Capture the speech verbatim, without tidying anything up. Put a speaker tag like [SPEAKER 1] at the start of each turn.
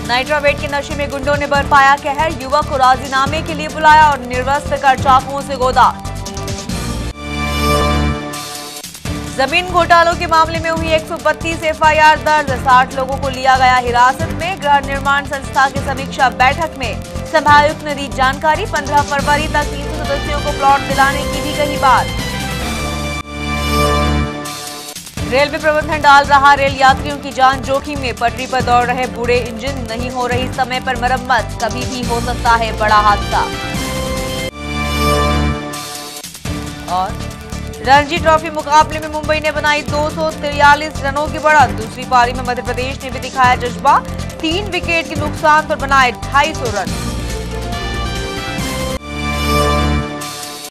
[SPEAKER 1] नाइट्रावेट के नशे में गुंडों ने बरपाया कहर, युवक को राजीनामे के लिए बुलाया और निर्वस्त्र कर चाकुओं से गोदा। जमीन घोटालों के मामले में हुई एक सौ बत्तीस एफ आई आर दर्ज, साठ लोगों को लिया गया हिरासत में। गृह निर्माण संस्था की समीक्षा बैठक में संभागायुक्त ने दी जानकारी, पंद्रह फरवरी तक तीन सौ सदस्यों को प्लॉट दिलाने की भी कही बात। रेलवे प्रबंधन डाल रहा रेल यात्रियों की जान जोखिम में, पटरी पर दौड़ रहे बूढ़े इंजन, नहीं हो रही समय पर मरम्मत, कभी भी हो सकता है बड़ा हादसा। और रणजी ट्रॉफी मुकाबले में मुंबई ने बनाई दो सौ तिरालीस रनों की बढ़त, दूसरी पारी में मध्य प्रदेश ने भी दिखाया जज्बा, तीन विकेट के नुकसान पर बनाए ढाई सौ रन।